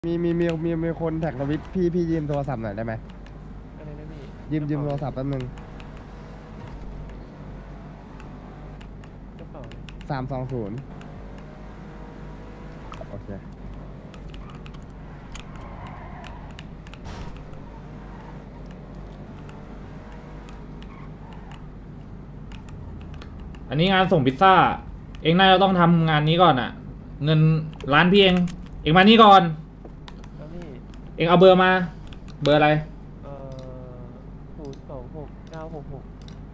มีคนแท็กทวิตพี่ยืมโทรศัพท์หน่อยได้ไหมอะไรนะพี่ยืมโทรศัพท์แป๊บนึงกระเป๋า 320โอเคอันนี้งานส่งพิซซ่าเองน่าจะต้องทำงานนี้ก่อนอ่ะเงินร้านพี่เองมานี่ก่อนแล้วพี่เองเอาเบอร์มาเบอร์อะไร 026 966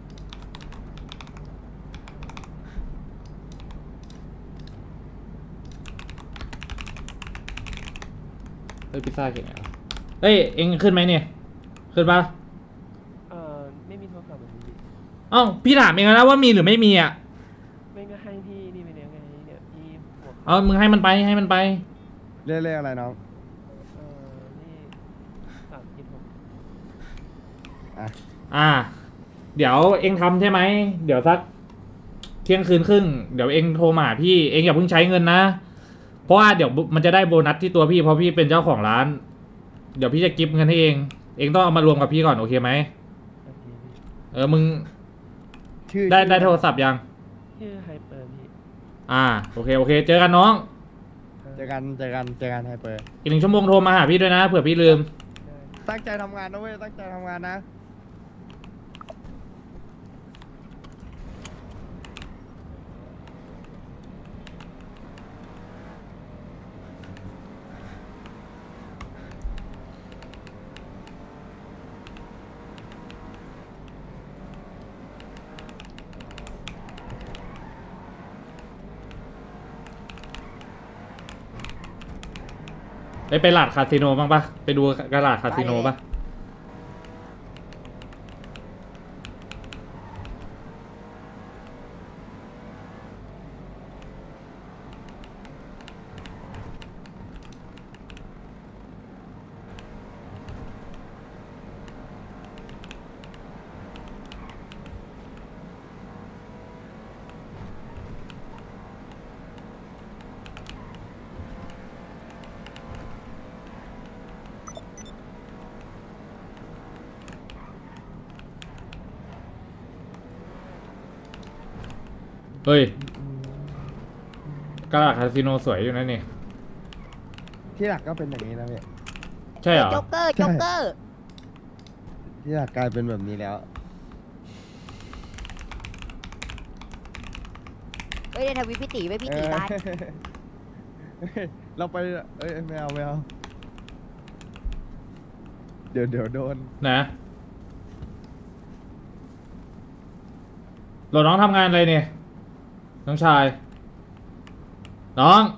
เฮ้ยพิซซ่าเก่งอ่ะเฮ้ยเองขึ้นไหมเนี่ยขึ้นปะไม่มีโทรศัพท์แบบนี้พี่เอ้าพี่ถามเองแล้วว่ามีหรือไม่มีอ่ะไม่ก็ให้พี่นี่ไปเลี้ยงไงเนี่ยพี่หัวเอามึงให้มันไปเรียกอะไรน้องนี่376 เดี๋ยวเองทำใช่ไหมเดี๋ยวสักเที่ยงคืนครึ่งเดี๋ยวเองโทรมาหาพี่เองอย่าเพิ่งใช้เงินนะเพราะว่าเดี๋ยวมันจะได้โบนัสที่ตัวพี่เพราะพี่เป็นเจ้าของร้านเดี๋ยวพี่จะกิฟต์เงินให้เองต้องเอามารวมกับพี่ก่อนโอเคไหมมึงได้โทรศัพท์ยังชื่อไฮเปอร์พี่โอเคเจอกันน้องเจอกันไฮเปอร์อีก1 ชั่วโมงโทรมาหาพี่ด้วยนะเผื่อพี่ลืมตั้งใจทำงานนะเว้ยตั้งใจทำงานนะไปลาดคาสิโนบ้างปะไปดูกระลาดคาสิโนปะเฮ้ยกระลาดคาสิโนสวยอยู่นะนี่ที่หลักก็เป็นอย่างนี้นะพี่ใช่เหรอโจ๊กเกอร์ที่หลักกลายเป็นแบบนี้แล้วเฮ้ยในทวิตพี่ตีไปพี่ตีบ้านเราไปไม่เอาเดี๋ยวโดนนะเราน้องทำงานอะไรเนี่ยน้องชายน้อง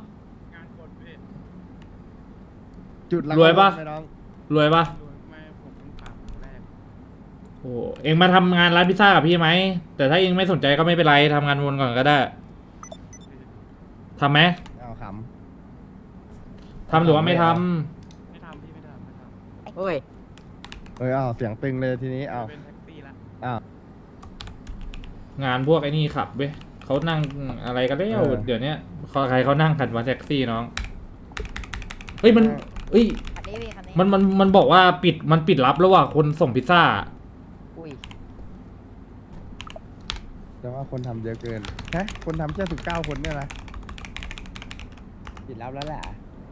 จุดรวยปะรวยปะโอ้เอ็งมาทำงานร้านพิซซ่ากับพี่ไหมแต่ถ้าเอ็งไม่สนใจก็ไม่เป็นไรทำงานวนก่อนก็ได้ทำไหมเอาขทำหรือว่าไม่ทไม่ทำพี่ไม่ทำโอ้ยเอาเสียงตึงเลยทีนี้เอาเป็นแท็กซี่ละงานพวกไอ้นี่ขับเว้ยเขานั่งอะไรกันแล้วเดี๋ยวนี้ใครเขานั่งกันว่าแท็กซี่น้องเฮ้ยมันบอกว่าปิดรับแล้วว่ะคนส่งพิซซ่าแต่ว่าคนทำเยอะเกินฮะคนทำแค่19 คนเนี่ยนะปิดรับแล้วแหละ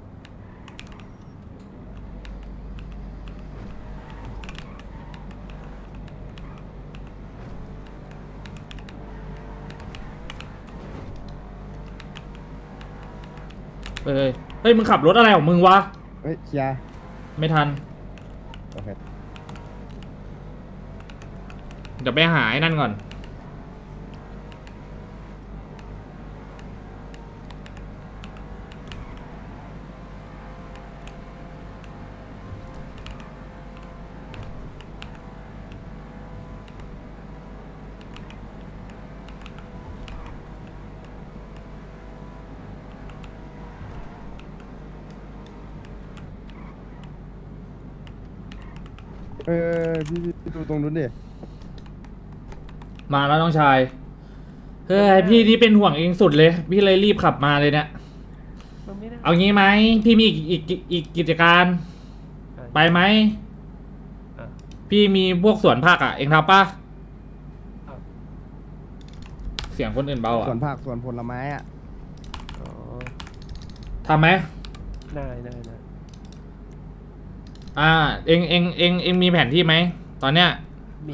เฮ้ยมึงขับรถอะไรของมึงวะเคลียร์ไม่ทันโอเคเดี๋ยวไปหาไอ้นั่นก่อนพี่ดูตรงนู้นดิมาแล้วน้องชายพี่นี่เป็นห่วงเองสุดเลยพี่เลยรีบขับมาเลยเนี่ยมันไม่นี่นะเอางี้ไหมพี่มีอีกกิจการ ไปไหมอ่ะพี่มีพวกสวนผักอ่ะเองทำปะอ่ะเสียงคนอื่นเบาอ่ะสวนผักสวนผลไม้อ่ะอ๋อทำไหมได้เองมีแผนที่ไหมตอนเนี้ยมี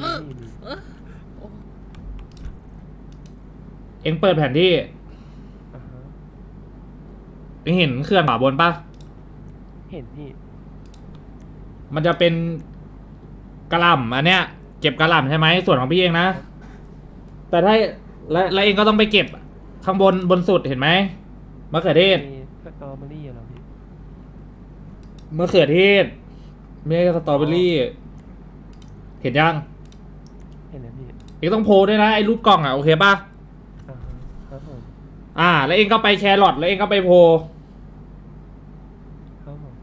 เองเปิดแผนที่อ่าฮะเองเห็นเขื่อนขวาบนปะเห็นพี่มันจะเป็นกระหล่ำอันเนี้ยเก็บกระหล่ำใช่ไหมส่วนของพี่เองนะแต่ถ้าแล้วเองก็ต้องไปเก็บข้างบนสุดเห็นไหมมะเขือเทศมีสตรอเบอรี่เหรอพี่มะเขือเทศไม่ใช่สตรอเบอรี่เห็นยังเห็นแล้วพี่เองต้องโพลด้วยนะไอ้รูปกล่องอ่ะโอเคป่ะอ่าฮะครับผมแล้วเองก็ไปแครอทแล้วเองก็ไปโพลครับผม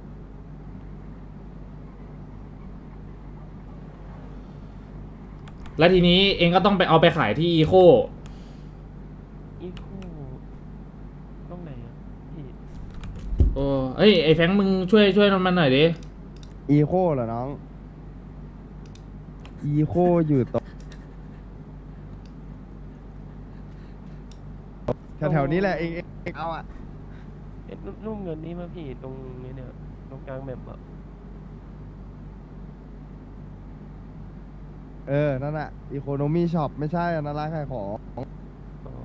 แล้วทีนี้เองก็ต้องไปเอาไปขายที่อีโคอีโคตรงไหนอ่ะพี่โอ้เอ้ยไอ้แฟงค์มึงช่วยมันหน่อยดิอีโคเหรอน้อง อีโคอยู่ตรงแถวๆนี้แหละเองเอาอ่ะเอ็ดนุ่มเงินนี่มาพี่ตรงนี้เนี่ยตรงกลางแบบอ่ะนั่นอ่ะอีโคโนมี่ช็อปไม่ใช่อันนั้นร้านขายของอ๋อ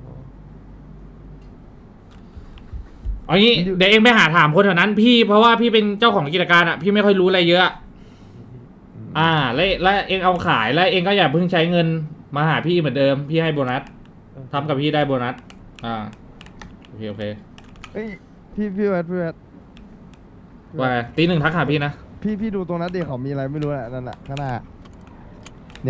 เอางี้เดี๋ยวเองไปหาถามคนแถวนั้นพี่เพราะว่าพี่เป็นเจ้าของกิจการอ่ะพี่ไม่ค่อยรู้อะไรเยอะ แล้วเองเอาขายแล้วเองก็อย่าเพิ่งใช้เงินมาหาพี่เหมือนเดิมพี่ให้โบนัสทำกับพี่ได้โบนัสโอเคเฮ้ยพี่เวทว่าไงตี 1ทักหาพี่นะพี่ดูตรงนั้นดิเขามีอะไรไม่รู้แหละนั่นแหละข้างหน้าเนี่ย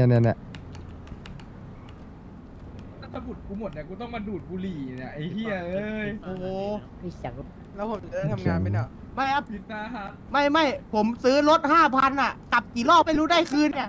ถ้าบุดกูหมดเนี่ยกูต้องมาดูดบุหรี่เนี่ยไอ้เหี้ยเอ้ยโอ้โหมีเสียงแล้วผมจะได้ทำงานไหมเนี่ยไม่ครับพิซซ่าฮัทไม่ผมซื้อรถ5,000อ่ะกลับกี่รอบไม่รู้ได้คืนเนี่ย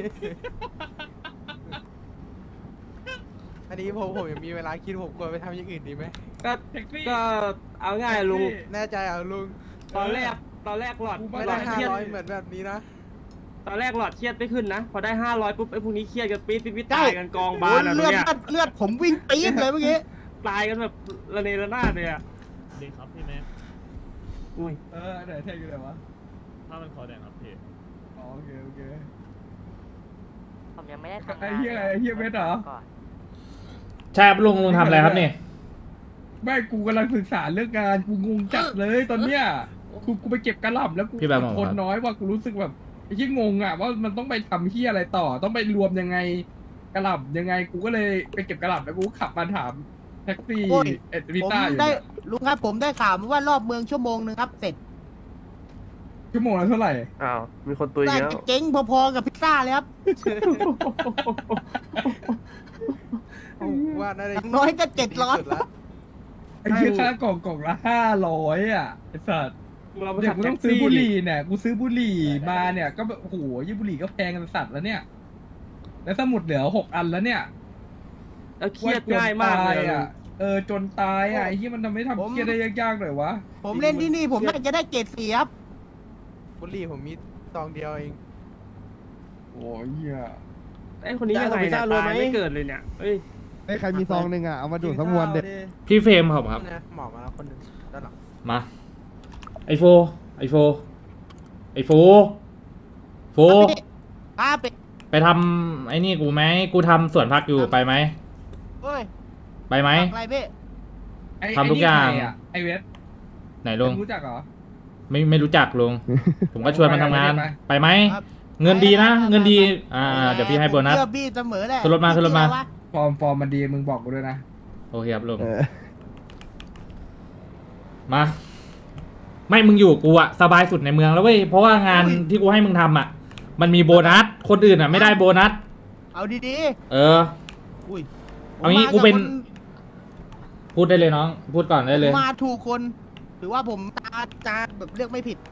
อันนี้ผมยังมีเวลาคิดผมควรไปทำอย่างอื่นดีไหมก็แท็กซี่ก็เอาง่ายลุงแน่ใจเหรอลุงตอนแรกหลอดไม่หลได้อดเครียด 500เหมือนแบบนี้นะตอนแรกหลอดเครียดไม่ขึ้นนะ พอได้500ปุ๊บไอ้พวกนี้เครียดกันปี๊ดใช่ตายกันกองบานอะเลืเนี่อดยเลือดผมวิ่งปี๊ดเลยเมื่อกี้ตายกันแบบระเนระนาดเลยอะดีครับพี่แม็กอุ้ยไหนแท็กอยู่ไหนวะผ้ามันคอแดงครับพี่อ๋อโอเคผมยังไม่ได้ทำไอ้งานเหี้ยไอ้เหี้ยเวทเหรอก่อนใช่ครับลุงทำอะไรครับนี่ไม่กูกำลังศึกษาเรื่องงานกูงงจัดเลยตอนเนี้ยกูไปเก็บกระหล่ำแล้วกูพี่แบบบอกคนน้อยว่ากูรู้สึกแบบไอ้ที่งงอ่ะว่ามันต้องไปทำเหี้ยอะไรต่อต้องไปรวมยังไงกระหล่ำยังไงกูก็เลยไปเก็บกระหล่ำแล้วกูขับมาถามแท็กซี่โอ้ยพิซผมซ่าอยู่ได้เนี่ยลุงครับผมได้ข่าวมาว่ารอบเมืองชั่วโมงนึงครับเสร็จชั่วโมงละเท่าไหร่อ้าวมีคนตุยได้แล้วเจ๊งพอๆกับพิซซ่าเลยครับว่าน่าจะน้อยก็700แล้วไอ้เหี้ยค่ากล่องละ500อ่ะไอ้สัสเราไปเดี๋ยขัวบกูแท็ต้องกซื้อซี่บุหดิรี่เนี่ยกูซื้อบุหรี่มาเนี่ยก็แบบโอ้โหยี่บุหรี่ก็แพงกันสัตว์แล้วเนี่ย แล้วสมุดเหลือ6 อันแล้วเนี่ยแล้วเครียดง่ายมากเลยอ่ะลุงจนตายอ่ะไอ้ที่มันทำให้ทำเครียดได้ยากๆหน่อยวะผมเล่นที่นี่ผมน่าจะได้เกรด4ครับบุหรี่ผมมีซองเดียวเองโอ้ยเหี้ยไอ้คนนี้ยังไงเนี่ยตายไม่เกิดเลยเนี่ยเฮ้ยไอ้ใครมีซองหนึ่งอ่ะเอามาดูดสักมวนเด็ดพี่เฟรมครับนะหมอมาแล้วคนหนึ่งด้านหลังมาไอโฟไปทำไอ้นี่กูไหมกูทำสวนผักอยู่ไปไหมเฮ้ยไปไหมอะไรพี่ทำทุกอย่างไใครไอเวสไหนลุงรู้จักเหรอไม่รู้จักลุง ผมก็ชวนมันทำงาน ไปไหมครับเงินดีนะเงินดีเดี๋ยวพี่ให้โบนัสเชื่อพี่เสมอแหละขึ้นรถมาฟอร์มมันดีมึงบอกกูด้วยนะโอเคครับลุงมา ไม่มึงอยู่กูอะสบายสุดในเมืองแล้วเว้ยเพราะว่างานที่กูให้มึงทำอะมันมีโบนัสคนอื่นอะไม่ได้โบนัสเอาดีอุ้ย เอางี้กูเป็น พูดได้เลยน้อง พูดก่อนได้เลยมาถูกคนถือว่าผมตาแบบเลือกไม่ผิด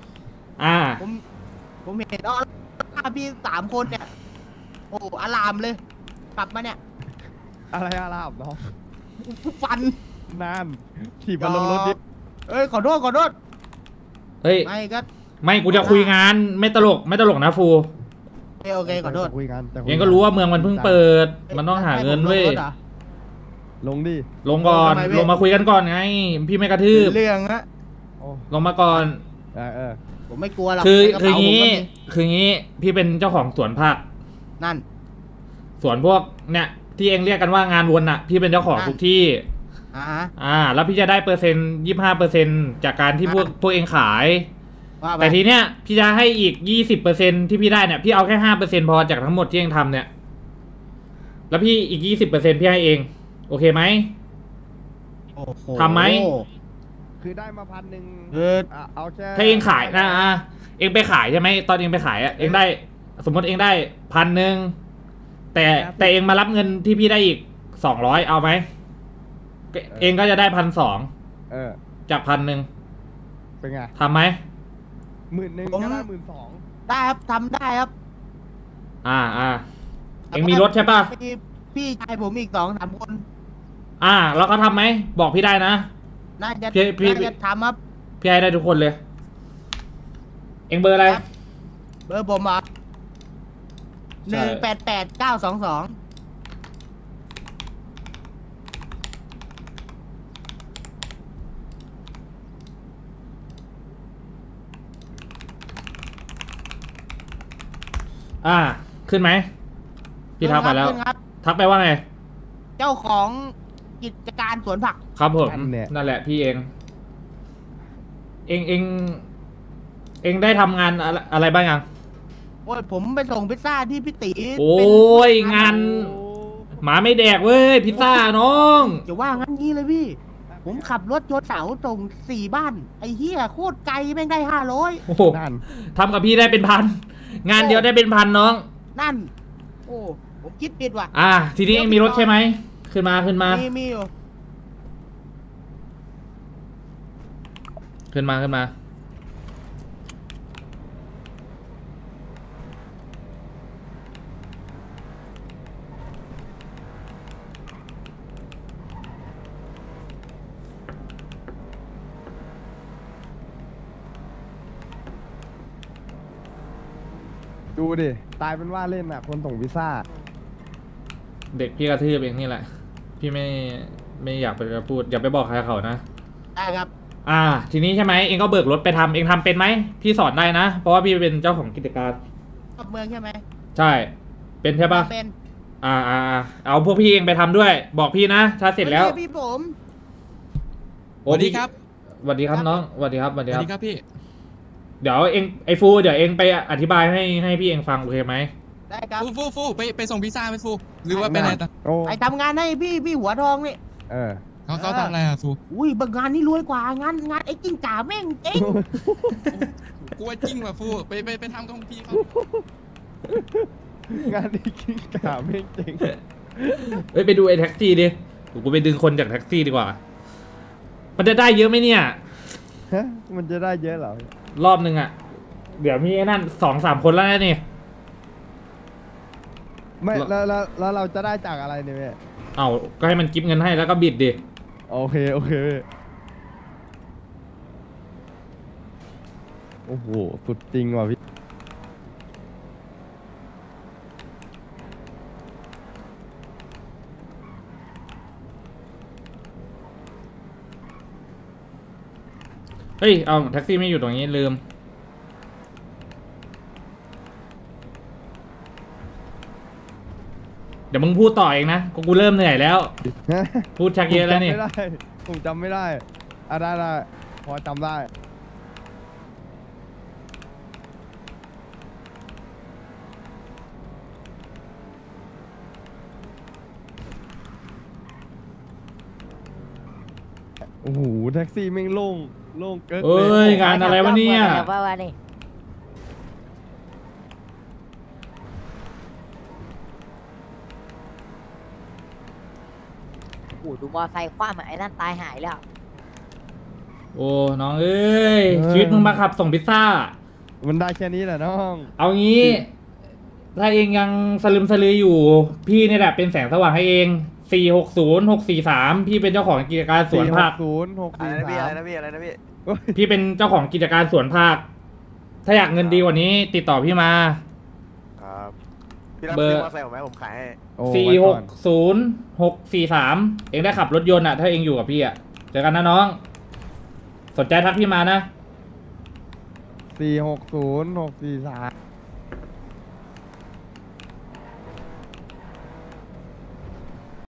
ผมเห็นพี่3 คนเนี่ย โอ้อารามเลย กลับมาเนี่ยอะไรอาราบเนาะฟันนานขี่มาลงรถดิเอ้ยขอโทษเฮ้ยไม่ก็ไม่กูจะคุยงานไม่ตลกนะฟูโอเคขอโทษจะคุยกันจะคุยเองก็รู้ว่าเมืองมันเพิ่งเปิด มันต้องหาเงินเว้ยให้ผมลงรถหรอลงดิลงก่อนทำไมเว้ยลงมาคุยกันก่อนไง พี่ไม่กระทืบเป็นเรื่องฮะโอ้ลงมาก่อนเออผมไม่กลัวหรอกคือในกระคือเป๋าผมงี้ก็มีคืองี้ พี่เป็นเจ้าของสวนผักนั่นสวนพวกเนี่ยที่เองเรียกกันว่างานวนอ่ะ พี่เป็นเจ้าของอ่ะทุกที่ฮะแล้วพี่จะได้25%จากการที่พวกเองขายว่าไปแต่ทีเนี้ยพี่จะให้อีก20%ที่พี่ได้เนี่ยพี่เอาแค่5%พอจากทั้งหมดที่เองทำเนี่ย แล้วพี่อีก20%พี่ให้เอง โอเคไหมโอ้โหทำไหมๆคือได้มา1,000 เออเอาแค่ถ้าเองขายนะเองไปขายใช่ไหมตอนเองไปขายอ่ะเองได้สมมติเองได้1,000แต่เองมารับเงินที่พี่ได้อีก200เอาไหมเองก็จะได้1,200 เออจาก1,000 เป็นไงทำไหม 10,000ก็ได้12,000 ได้ครับทำได้ครับเองมีรถใช่ป่ะมีพี่ชายผมอีก2-3 คนแล้วก็ทำไหมบอกพี่ได้นะน่าจะพี่น่าจะทำครับพี่ให้ได้ทุกคนเลย เองเบอร์อะไรเบอร์ผมอ่ะใช่ 188-922 ขึ้นไหมพี่ทักไปแล้วขึ้นครับทักไปว่าไงเจ้าของกิจการสวนผักครับผมเนี่ยนั่นแหละพี่เอง เองได้ทำงานอะไรบ้างยังโอ้ยผมไปส่งพิซซ่าที่พี่ตีโอ้ยงาน หมาไม่แดกเว้ยพิซซ่าน้องจะว่างั้นงี้เลยพี่ ผมขับรถยนต์เสาส่ง4 บ้าน ไอ้เหี้ยโคตรไกลแม่งได้500 โอ้โหนั่นทำกับพี่ได้เป็นพัน งานเดียวได้เป็นพันน้องนั่น โอ้ผมคิดผิดว่ะทีนี้เองมีรถใช่ไหมขึ้นมามีอยู่ขึ้นมาดูดิ ตายเป็นว่าเล่นอ่ะ คนส่งพิซซ่าเด็กพี่กระทืบเองนี่แหละ พี่ไม่อยากไปพูดอย่าไปบอกใครเขานะได้ครับทีนี้ใช่ไหมเองก็เบิกรถไปทำเองทำเป็นไหมพี่สอนได้นะเพราะว่าพี่เป็นเจ้าของกิจการรอบเมืองใช่ไหมใช่เป็นใช่ปะเป็นเอาพวกพี่เองไปทำด้วย บอกพี่นะถ้าเสร็จแล้วไม่ใช่พี่ผมสวัสดีครับสวัสดีครับน้องสวัสดีครับสวัสดีครับพี่เดี๋ยวเองไอ้ฟูเดี๋ยวเองไปอธิบายให้พี่เองฟังโอเคไหมได้ครับฟูไปส่งพิซซ่าไหมฟูหรือว่าไปไหนต่อโอ้ไอทำงานให้พี่หัวทองนี่เออเขาทำอะไรอ่ะฟูอุ้ยบางงานนี่รวยกว่างานไอ้กิ้งก่าแม่งเจ๊งกลัวจริงว่ะฟูไปทำกับพี่เขางานนี้กิ้งก่าไม่จริงเฮ้ยไปดูไอ้แท็กซี่ดิเดี๋ยวกูไปดึงคนจากแท็กซี่ดีกว่า มันจะได้เยอะไหมเนี่ยฮะ มันจะได้เยอะเหรอรอบนึงเดี๋ยวมีไอ้นั่น2-3 คนแล้วนะนี่ไม่แล้วเราจะได้จากอะไรเนี่ยแม่ก็ให้มันกิฟต์เงินให้แล้วก็บิดดิโอเคโอ้โห สุดจริงว่ะพี่เฮ้ยเอาแท็กซี่ไม่อยู่ตรงนี้ลืม เดี๋ยวมึงพูดต่อเองนะกูเริ่มเหนื่อยแล้ว พูดชักเยอะแล้วนี่ผมจำไม่ได้ได้พอจำได้ โอ้โห แท็กซี่แม่งโล่งเกินเอ้ยงานอะไรวะเนี่ยว่านี่โอ้ดูมอไซค์คว้ามาไอ้นั่นตายหายแล้วโอ้น้องเอ้ยชีวิตมึงมาขับส่งพิซซ่ามันได้แค่นี้แหละน้องเอางี้ ถ้าเองยังสลึมสลืออยู่ พี่นี่แหละเป็นแสงสว่างให้เอง 460643พี่เป็นเจ้าของกิจการสวนภาค 460-643 พี่เป็นเจ้าของกิจการสวนภาค ถ้าอยากเงินดีกว่านี้ ติดต่อพี่มาครับพี่รับเบอร์ซื้อมอเตอร์ไซค์ผมไหมผมขายให้โอ้ไว้ก่อน 460643เองได้ขับรถยนต์อะถ้าเองอยู่กับพี่อะเจอกันนะน้อง สนใจทักพี่มานะ 460-643